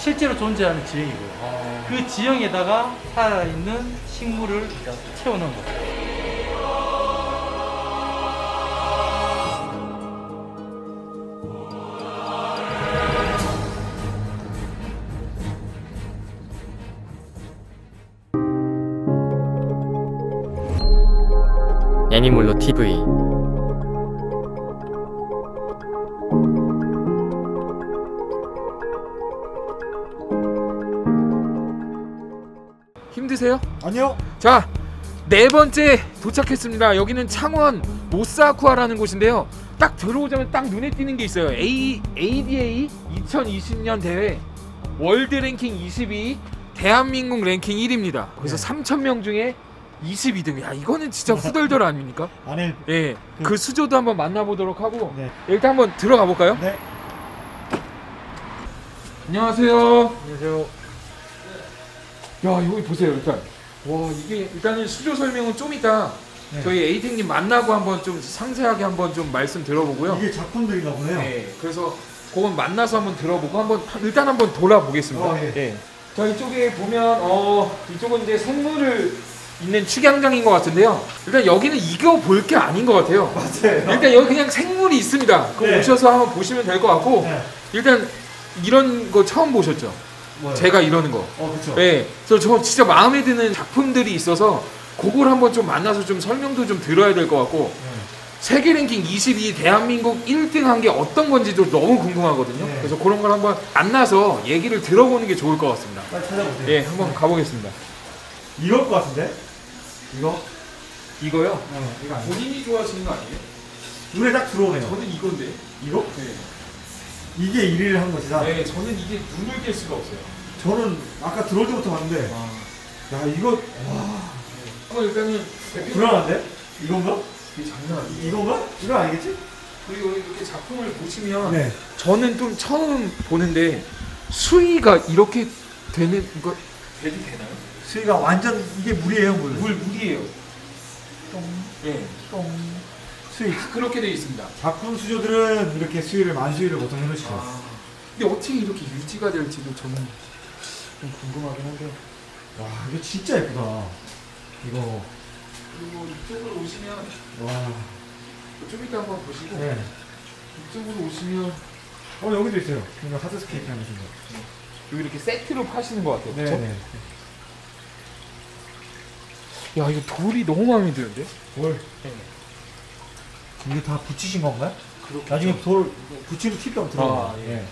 실제로 존재하는 지형이고요. 그 지형에다가 살아있는 식물을 채워넣은 거예요. 애니몰로 TV. 힘드세요? 아니요. 자, 네 번째 도착했습니다. 여기는 창원 모사쿠아라는 곳인데요. 딱 들어오자면 딱 눈에 띄는 게 있어요. ADA 2020년 대회 월드 랭킹 22, 대한민국 랭킹 1위입니다. 그래서 3,000명 중에 22등. 야, 이거는 진짜 후덜덜 아닙니까? 아니. 예, 그 수조도 한번 만나보도록 하고 네. 일단 한번 들어가 볼까요? 네. 안녕하세요. 안녕하세요. 야, 여기 보세요. 일단 와, 이게 일단은 수조 설명은 좀 이따 저희 에이텍님 만나고 한번 좀 상세하게 한번 좀 말씀 들어보고요. 이게 작품들인가 보네요. 네, 그래서 그건 만나서 한번 들어보고 한번 일단 한번 돌아보겠습니다. 예. 자, 이쪽에 보면 이쪽은 이제 생물을 있는 축양장인 것 같은데요. 일단 여기는 이거 볼 게 아닌 것 같아요. 맞아요. 일단 여기 그냥 생물이 있습니다. 그거 네. 오셔서 한번 보시면 될 것 같고 네. 일단 이런 거 처음 보셨죠? 뭐요? 제가 이러는 거. 그렇죠. 네, 그래서 저 진짜 마음에 드는 작품들이 있어서 그걸 한번 좀 만나서 좀 설명도 좀 들어야 될 것 같고 세계 랭킹 22 대한민국 1등 한 게 어떤 건지도 너무 궁금하거든요. 네. 그래서 그런 걸 한번 만나서 얘기를 들어보는 게 좋을 것 같습니다. 빨리 찾아보세요. 예, 한번 가보겠습니다. 이럴 것 같은데? 이거? 이거요? 이거 아니에요? 본인이 좋아하시는 거 아니에요? 눈에 딱 들어오네요. 저는 이건데. 이거? 네. 이게 1위를 한 것이다. 네, 저는 이게 눈을 뗄 수가 없어요. 저는 아까 들어올 때부터 봤는데 야, 이거 와. 한번 일단은 불안한데? 이건가? 이게 장난 아니에요. 이건가? 이거 아니겠지? 그리고 이렇게 작품을 보시면 네. 저는 좀 처음 보는데 수위가 이렇게 되는 거 되도 되나요? 수위가 완전 이게 물이에요, 물. 물이에요. 똥, 예. 똥. 수위. 그렇게 돼 있습니다. 작품 수조들은 이렇게 수위를 만수위를 보통 해놓으시죠. 근데 어떻게 이렇게 유지가 될지도 저는 좀 궁금하긴 한데. 와, 이거 진짜 예쁘다. 이거. 그리고 이쪽으로 오시면 와. 좀 이따 한번 보시고 네. 이쪽으로 오시면 여기도 있어요. 이거 하드스케이트 하는 거. 여기 이렇게 세트로 파시는 것 같아요. 그쵸? 네네. 야, 이거 돌이 너무 마음에 드는데? 돌. 네. 이게 다 붙이신 건가요? 그렇겠죠. 나중에 돌 붙이는 팁이 없 들어가요. 예.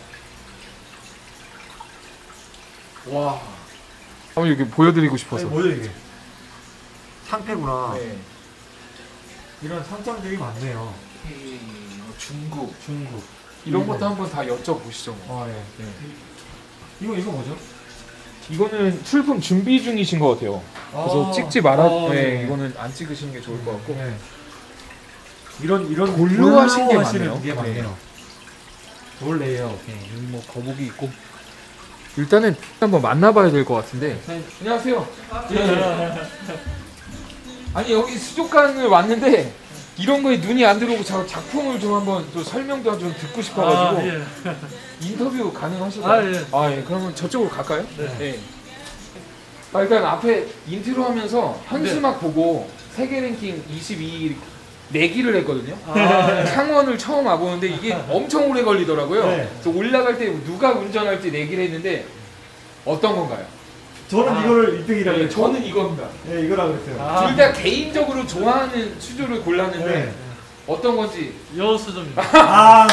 와. 한번 여기 보여드리고 싶어서. 뭐죠 이게? 상패구나. 네. 이런 상장들이 많네요. 중국. 네. 이런 것도 한번 다 여쭤보시죠. 뭐. 예. 네. 이거 뭐죠? 이거는 출품 준비 중이신 것 같아요. 그래서 찍지 말아. 네. 이거는 안 찍으시는 게 좋을 것 같고. 네. 이런 돌로 하신 게 하시는 게 많네요. 많네요. 돌 레이어. 여기 뭐 거북이 있고. 일단은 한번 만나봐야 될 것 같은데. 안녕하세요. 예. 아니, 여기 수족관을 왔는데 이런 거에 눈이 안 들어오고 작품을 좀 한번 또 설명도 좀 듣고 싶어가지고 인터뷰 가능하실까요? 예. 그러면 저쪽으로 갈까요? 네. 일단 앞에 인트로 하면서 현수막 보고 세계 랭킹 22 내기를 했거든요. 창원을 처음 와보는데 이게 엄청 오래 걸리더라고요. 네. 그래서 올라갈 때 누가 운전할지 내기를 했는데 어떤 건가요? 저는 이거를 1등이라고 네, 했죠. 저는 이겁니다. 네, 이거라고 했어요. 둘 다 개인적으로 좋아하는 수조를 골랐는데 네. 어떤 건지 여수조입니다. 아,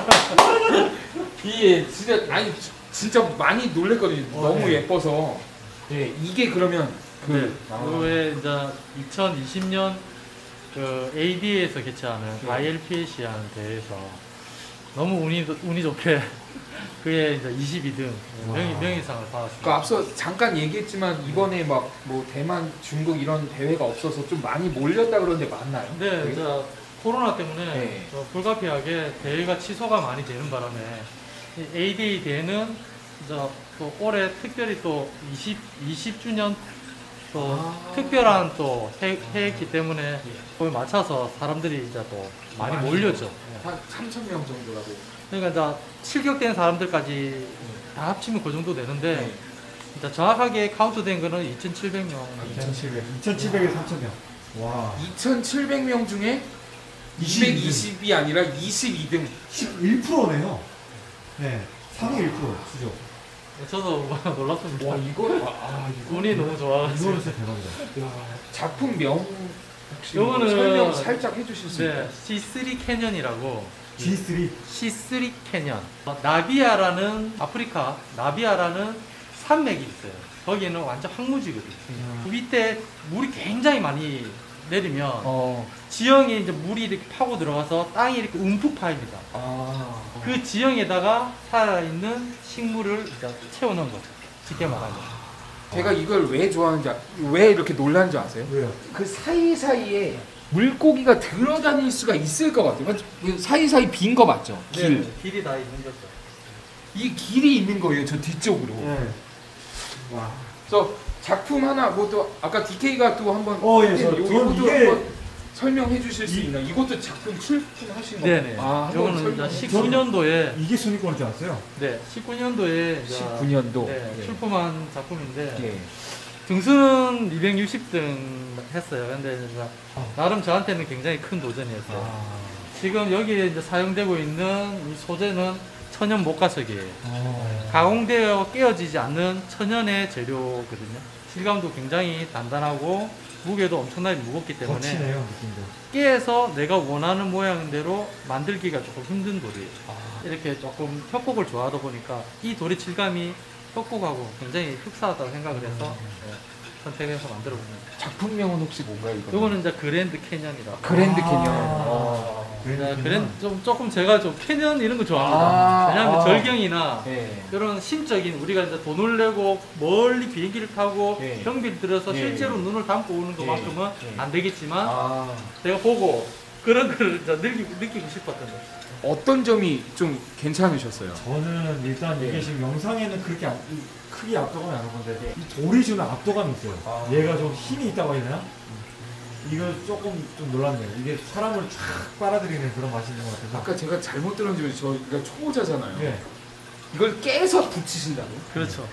이게 진짜 많이 놀랬거든요. 너무 네. 예뻐서. 네, 이게 그러면 그외 이제 2020년 그 ADA에서 개최하는 ILPC라는 대회에서 너무 운이 좋게 그의 이제 22등 명예상을 받았습니다. 그 앞서 잠깐 얘기했지만 이번에 막 뭐 대만, 중국 이런 대회가 없어서 좀 많이 몰렸다 그러는데 맞나요? 네, 이제 코로나 때문에 네. 불가피하게 대회가 취소가 많이 되는 바람에 이 ADA 대회는 이제 또 올해 특별히 또 20주년 또 특별한 또 해였기 때문에 거기에 맞춰서 사람들이 이제 또 많이 몰렸죠. 한 3,000명 정도라고. 그러니까 이제 출격된 사람들까지 다 합치면 그 정도 되는데 네. 진짜 정확하게 카운트된 거는 2,700명. 2,700에서 3,000명. 와. 2,700명 중에 220이 아니라 22등. 11%네요. 네. 상위 1% 수죠. 저도 놀랐습니다. 와 이거 이거 운이 너무 좋아가지고. 이거는 진짜 대박이다. 야, 작품명 혹시 요거는 설명 살짝 해주실 수 네, 있나요? C3 캐년이라고. G3. C3 캐년. 나비아라는 아프리카 나비아라는 산맥이 있어요. 거기는 완전 황무지거든요. 그 밑에 물이 굉장히 많이 내리면 지형에 이제 물이 이렇게 파고 들어가서 땅이 이렇게 움푹 파입니다. 그 지형에다가 살아있는 식물을 이제 채워넣은 거죠. 쉽게 말하면. 제가 이걸 왜 좋아하는지 왜 이렇게 놀라는지 아세요? 왜요? 그 사이사이에 물고기가 들어다닐 수가 있을 것 같아요. 그 사이사이 빈 거 맞죠? 길. 네, 길이 다 있는 거죠. 이 길이 있는 거예요. 저 뒤쪽으로. 네. 와. 그래서 작품 하나 뭐또 아까 DK가 또 한번 예. 저는 이것도 이게 한번 설명해 주실 수 있나요? 이것도 작품 출품하신 거. 네네. 한번 요거는 설명해 이제 19년도에 이게 순위권일 줄 알았어요. 네, 19년도에 19년도. 네, 예. 출품한 작품인데 예. 등수는 260등 했어요. 근데 이제 나름 저한테는 굉장히 큰 도전이었어요. 지금 여기에 이제 사용되고 있는 이 소재는 천연 목가석이에요. 가공되어 깨어지지 않는 천연의 재료거든요. 질감도 굉장히 단단하고 무게도 엄청나게 무겁기 때문에 거치네요, 느낌도. 깨에서 내가 원하는 모양대로 만들기가 조금 힘든 돌이에요. 이렇게 조금 협곡을 좋아하다 보니까 이 돌의 질감이 협곡하고 굉장히 흡사하다고 생각을 해서 선택해서 만들어봅니다. 작품명은 혹시 뭔가요? 이거? 이거는 이제 그랜드 캐년이라고. 그랜드 캐년. 조금 제가 좀 캐년 이런 거 좋아합니다. 왜냐하면 절경이나 네. 이런 심적인 우리가 이제 돈을 내고 멀리 비행기를 타고 예. 경비를 들여서 예. 실제로 눈을 감고 오는 것만큼은 예. 안 되겠지만 아, 내가 보고 그런 걸 이제 느끼고 싶었던 거예요. 어떤 점이 좀 괜찮으셨어요? 저는 일단 이게 예. 지금 영상에는 그렇게 크게 압도감이 안 오는데 이 돌이 주는 압도감이 있어요. 얘가 좀 힘이 있다고 해야 되나? 이거 조금 좀 놀랐네요. 이게 사람을 쫙 빨아들이는 그런 맛이 있는 것 같아서. 아까 제가 잘못 들었는지 저희가 초보자잖아요. 네. 이걸 깨서 붙이신다고요? 그렇죠.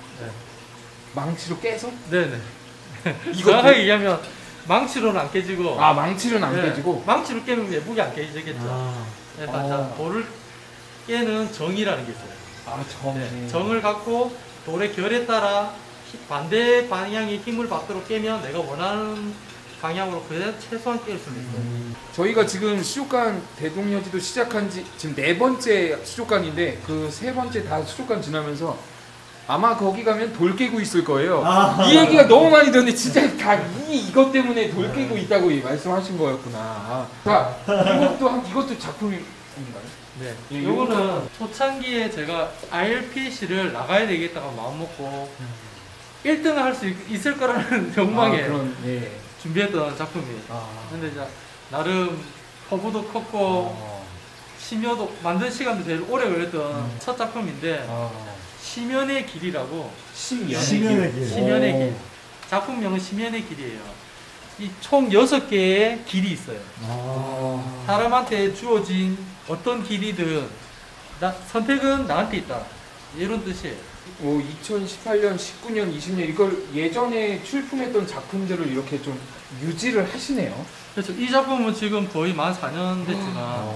망치로 깨서? 네네. 이거 정확하게 얘기하면 망치로는 안 깨지고 망치로는 안 네, 깨지고 망치로 깨면 예쁘게 안 깨지겠죠. 일단 자, 돌을 깨는 정이라는 게 있어요. 정. 네, 정을 갖고 돌의 결에 따라 반대 방향의 힘을 받도록 깨면 내가 원하는 방향으로 그래야 최소한 깰 수 있어요. 저희가 지금 수족관 대동여지도 시작한 지 지금 4번째 수족관인데 그 3번째 다 수족관 지나면서 아마 거기 가면 돌 깨고 있을 거예요. 이 얘기가 너무 많이 들었는데 진짜 다 이것 때문에 돌 깨고 있다고 말씀하신 거였구나. 자, 이것도 작품인가요? 네. 예, 요거는 초창기에 제가 ILPC를 나가야 되겠다고 마음먹고 1등을 할 수 있을 거라는 욕망에 그런, 예. 준비했던 작품이에요. 근데 이제 나름 커브도 컸고 심여도 만든 시간도 제일 오래 걸렸던 첫 작품인데 심연의 길이라고 심연의 길. 심연의 길. 작품명은 심연의 길이에요. 이 총 6개의 길이 있어요. 사람한테 주어진 어떤 길이든 선택은 나한테 있다. 이런 뜻이에요. 2018년, 19년, 20년 이걸 예전에 출품했던 작품들을 이렇게 좀 유지를 하시네요. 그렇죠. 이 작품은 지금 거의 만 4년 됐지만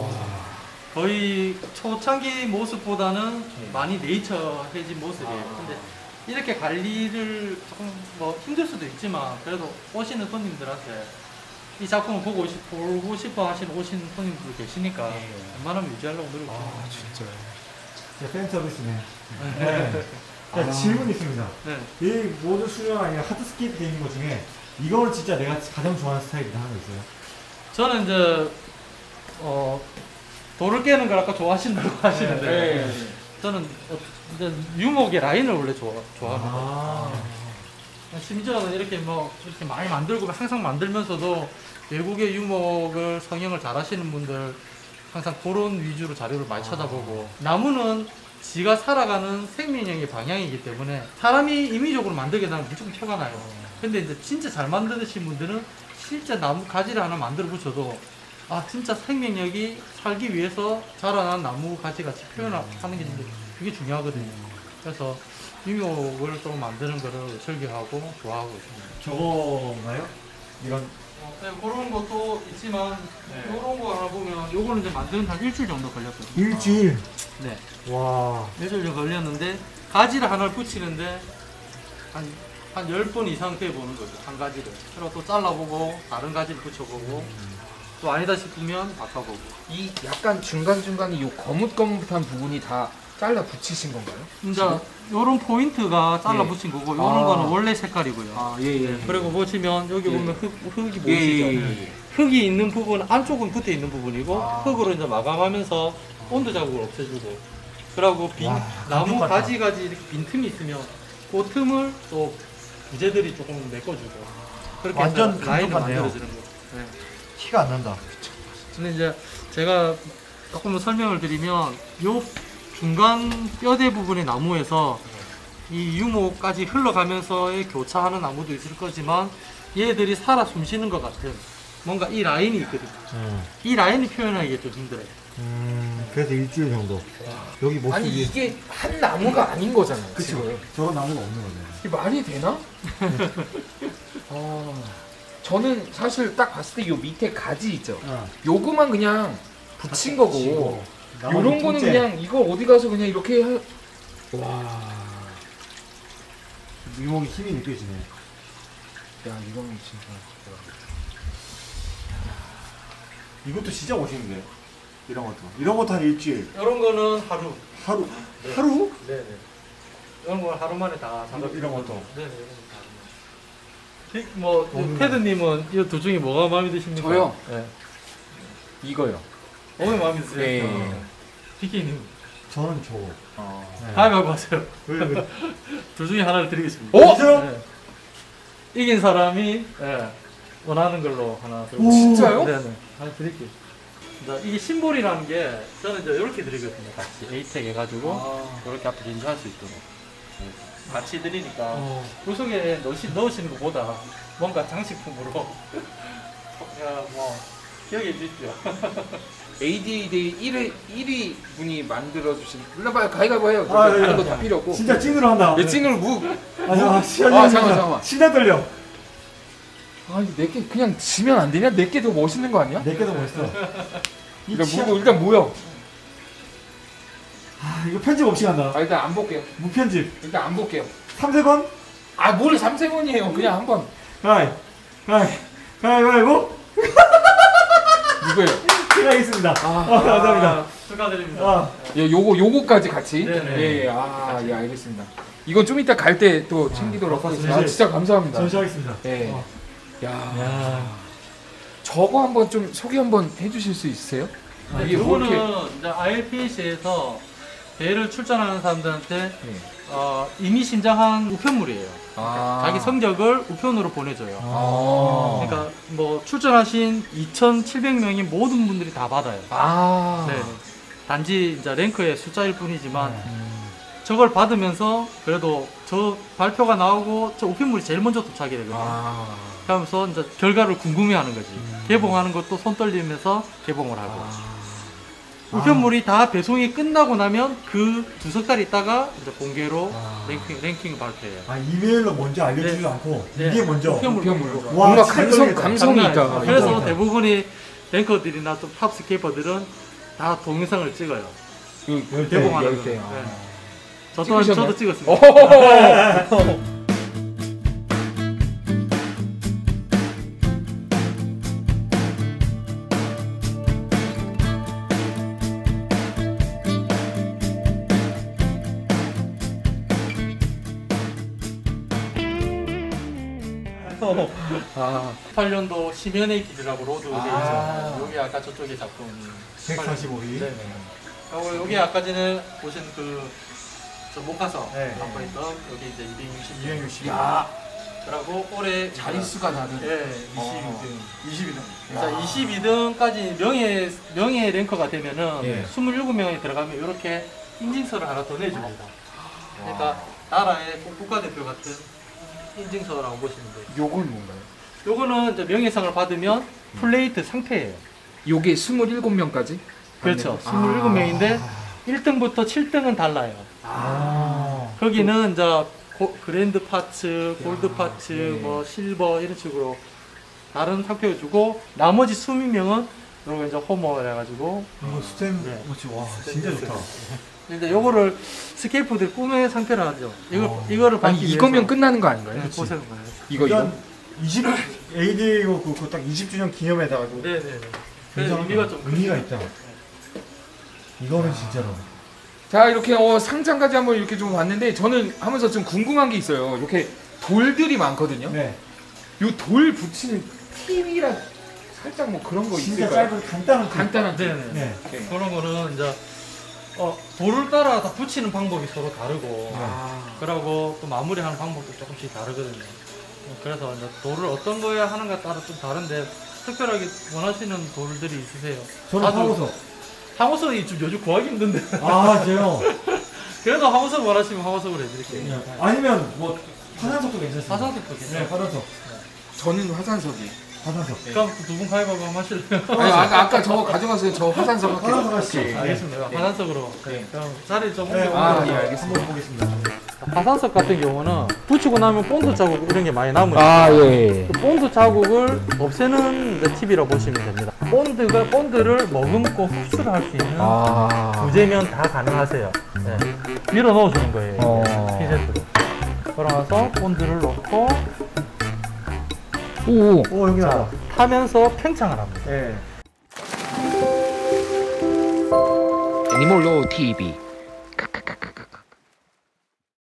거의 초창기 모습보다는 많이 네이처해진 모습이에요. 근데 이렇게 관리를 조금 뭐 힘들 수도 있지만 그래도 오시는 손님들한테 이 작품을 보고 싶어 하시는 오시는 손님들 계시니까 웬만하면 유지하려고 노력해요. 진짜요? 팬 서비스네. 네. 자, 질문 있습니다. 네. 이 모든 수련 아니라 하드스케이프 되어 있는 것 중에 이거는 진짜 내가 가장 좋아하는 스타일이다 하는 거 있어요? 저는 이제 돌을 깨는 걸 아까 좋아하신다고 하시는데 저는 이제 유목의 라인을 원래 좋아합니다. 심지어는 이렇게 뭐 이렇게 많이 만들고 항상 만들면서도 외국의 유목을 성형을 잘 하시는 분들 항상 그런 위주로 자료를 많이 찾아보고 나무는 지가 살아가는 생명력의 방향이기 때문에 사람이 임의적으로 만들게 되면 무조건 표가 나요. 근데 이제 진짜 잘 만드신 분들은 실제 나무 가지를 하나 만들어 붙여도 진짜 생명력이 살기 위해서 자라난 나무 가지 같이 표현하는 게 진짜 그게 중요하거든요. 그래서 유목을 좀 만드는 거를 즐겨하고 좋아하고 있습니다. 저거인가요? 이건 네, 그런 것도 있지만 이런 거 하나 보면 요거는 이제 만드는 한 일주일 정도 걸렸거든요. 일주일. 네. 와. 일주일 정도 걸렸는데 가지를 하나를 붙이는데 한 10번 이상 돼보는 거죠. 한 가지를. 그리고 또 잘라보고 다른 가지를 붙여보고 또 아니다 싶으면 바꿔보고. 이 약간 중간중간에 이 거뭇거뭇한 부분이 다 잘라 붙이신 건가요? 이제 요런 포인트가 잘라 붙인 거고 요런 아. 거는 원래 색깔이고요. 아, 예. 그리고 보시면 여기 예. 보면 흙이 보이시죠? 예. 흙이 있는 부분 안쪽은 붙어 있는 부분이고 아. 흙으로 이제 마감하면서 온도 자국을 없애주고 그러고 와, 나무 감쪽 같다. 가지 이렇게 빈 틈이 있으면 그 틈을 또 부재들이 조금 메꿔주고 그렇게 완전 해서 라인을 감쪽 같네요. 만들어주는 거. 네. 티가 안 난다. 근데 이제 제가 조금 설명을 드리면 요 중간 뼈대 부분의 나무에서 이 유목까지 흘러가면서의 교차하는 나무도 있을 거지만 얘들이 살아 숨쉬는 것 같은 뭔가 이 라인이 있거든요. 이 라인을 표현하기가 좀 힘들어요. 그래서 일주일 정도. 여기 모습이. 아니 이게 한 나무가 아닌 거잖아요. 그쵸. 지금. 저런 나무가 없는 거네. 이게 말이 되나? 저는 사실 딱 봤을 때 요 밑에 가지 있죠. 요거만 그냥 붙인 거고 요런 거는 그냥 이거 어디 가서 그냥 이렇게 와. 유목이 힘이 느껴지네. 야 이거는 진짜 이것도 진짜 멋있는데. 이런 것도 한 일주일. 이런 거는 하루. 하루. 하루? 네네. 이런 건 하루 만에 다 작업. 이런 것도. 네네. 이런 거 다. 뭐 패드님은 이 둘 중에 뭐가 마음에 드십니까? 저요? 네. 이거요. 어느 마음에 드세요? 네. 피키님. 저는 저거. 네. 가위바위보 하세요. 왜? 둘 중에 하나를 드리겠습니다. 어? 진짜요? 네. 이긴 사람이 원하는 걸로 하나 들고. 오, 진짜요? 네네. 하나 드릴게요. 이게 심볼이라는 게 저는 이제 이렇게 드리거든요. 같이 에이텍 해가지고 이렇게 앞에 인지할 수 있도록 같이 드리니까 그 속에 넣으시는 것보다 뭔가 장식품으로 뭐 기억해 주십시오. ADA 데이 1위 분이 만들어주신 일러봐요 가위가위보 해요. 아, 다른 예, 거 예. 다 필요 없고 진짜 찐으로 한다. 내 찐으로 잠깐만. 신나 떨려. 아 이거 내게 그냥 지면 안 되냐? 내게 더 멋있는 거 아니야? 내게 더 멋있어. 이 일단 치아- 무고 일단 모여. 이거 편집 없이 간다. 아 일단 안 볼게요. 무편집. 일단 안 볼게요. 3세번? 아 뭘 3세번이에요. 그냥 한번 가위바위보? 이거요. 제가 있습니다. 감사합니다. 축하드립니다. 요거까지 같이. 네네. 예, 예, 알겠습니다. 이건 좀 이따 갈 때 또 챙기도록 하겠습니다. 아, 진짜 감사합니다. 전시하겠습니다. 예. 어. 야. 저거 한번 좀 소개 한번 해주실 수 있으세요? 이게 뭐 이거는 이렇게- 이제 IPC에서 대회를 출전하는 사람들한테 네. 이미 신장한 우편물이에요. 아. 자기 성적을 우편으로 보내줘요. 아. 그러니까 뭐 출전하신 2,700명이 모든 분들이 다 받아요. 아. 네. 단지 이제 랭크의 숫자일 뿐이지만 저걸 받으면서 그래도 저 발표가 나오고 저 우편물이 제일 먼저 도착이 되거든요. 아. 그러면서 이제 결과를 궁금해하는 거지. 개봉하는 것도 손 떨리면서 개봉을 하고. 우편물이 다 배송이 끝나고 나면 그 두석 달 있다가 이제 공개로 랭킹 발표해요. 이메일로 먼저 알려주지 네. 않고 네. 이게 먼저. 우편물로. 와, 뭔가 진짜 떨리겠다. 감성이 장난 있다. 아니죠. 그래서 감사합니다. 대부분이 랭커들이나 좀 탑스케이퍼들은 다 동영상을 찍어요. 개봉하는 거. 때. 네. 저 또한 찍으셨나요? 저도 찍었습니다. 오. 아. 8년도 심연의 길이라고 로드 돼 아. 있어요. 여기 아까 저쪽에 작품 145위. 네. 그리고 여기 아까 전에 보신 저 목화서 네. 갖고 있던 여기 이제 260. 260. 야. 그리고 올해 자릿수가 다른. 예, 22등. 자, 22등까지 명예 랭커가 되면은 예. 27명이 들어가면 이렇게 인증서를 하나 더 내줍니다. 그러니까 나라의 국가대표 같은 인증서라고 보시면 돼요. 요건 뭔가요? 요거는 이제 명예상을 받으면 플레이트 상패예요. 요게 27명까지? 그렇죠. 아. 27명인데 1등부터 7등은 달라요. 거기는 이제 그랜드 파츠, 골드 파츠, 네. 뭐 실버 이런 식으로 다른 상표를 주고 나머지 20명은 요거 이제 홈을 해가지고 이거 스템 네. 와 진짜 좋다. 이제 요거를 스케이프들 꿈의 상태라 하죠. 이거를 아니 받기 이거면 위해서 끝나는 거 아닌가요? 네, 고생 많이 했어요. 이거 일단 20 ADA 그딱 20주년 기념에다가 이거 네네네. 그래서 의미가 좀 의미가 있다. 이거는 진짜로. 자 이렇게 상장까지 한번 이렇게 좀 봤는데 저는 하면서 좀 궁금한 게 있어요. 이렇게 돌들이 많거든요. 네. 요 돌 붙이는 팁이랑 살짝 뭐 그런 거 진짜 있을까요? 짧은 간단한 팁. 간단한 팁. 네네. 네. 네. 그런 거는 이제 돌을 따라 다 붙이는 방법이 서로 다르고 아, 그러고 또 마무리하는 방법도 조금씩 다르거든요. 그래서 이제 돌을 어떤 거에 하는가 따라 좀 다른데 특별하게 원하시는 돌들이 있으세요? 저는 다들 하고서. 황호석이 좀 요즘 구하기 힘든데 아 제요. 그래도 황호석 원하시면 황호석으로 해드릴게요. 네. 아니면 뭐 화산석도 괜찮습니다. 화산석도 네, 괜찮아요. 화산석. 저는 화산석이. 화산석. 그럼 두 분 가위바위보 한번 하실래요? 아니, 아까 저 가져갔어요. 저 화산석 할게요. 화산석 하시죠. 오케이. 알겠습니다. 네. 화산석으로. 네. 그럼 자리 좀 네, 아, 옮겨. 예, 알겠습니다. 한번 보겠습니다. 화산석 같은 경우는 붙이고 나면 본드 자국 이런 게 많이 남으니까 아 예. 그 본드 자국을 없애는 이제 팁이라고 보시면 됩니다. 본드를 머금고 흡수를 할 수 있는 아. 부재면 다 가능하세요. 네. 밀어 넣어주는 거예요. 어. 피셋으로. 그러면서 본드를 넣고 오. 오 여기 나와. 타면서 팽창을 합니다. 네. 애니몰로 TV.